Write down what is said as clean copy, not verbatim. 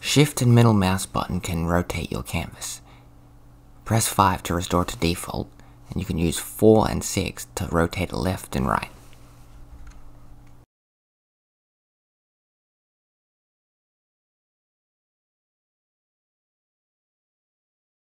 Shift and middle mouse button can rotate your canvas. Press 5 to restore to default, and you can use 4 and 6 to rotate left and right.